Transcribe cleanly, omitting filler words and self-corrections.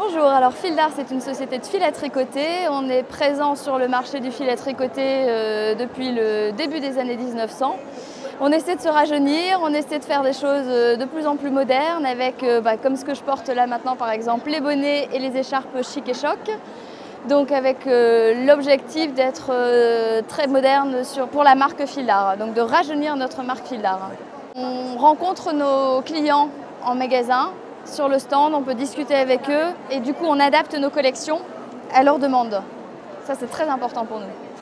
Bonjour, alors Fil d'Art c'est une société de fil à tricoter. On est présent sur le marché du fil à tricoter depuis le début des années 1900. On essaie de se rajeunir, on essaie de faire des choses de plus en plus modernes avec, comme ce que je porte là maintenant par exemple, les bonnets et les écharpes chic et choc. Donc avec l'objectif d'être très moderne pour la marque Fil d'Art, donc de rajeunir notre marque Fil d'Art. On rencontre nos clients en magasin. Sur le stand, on peut discuter avec eux et du coup on adapte nos collections à leurs demandes. Ça c'est très important pour nous.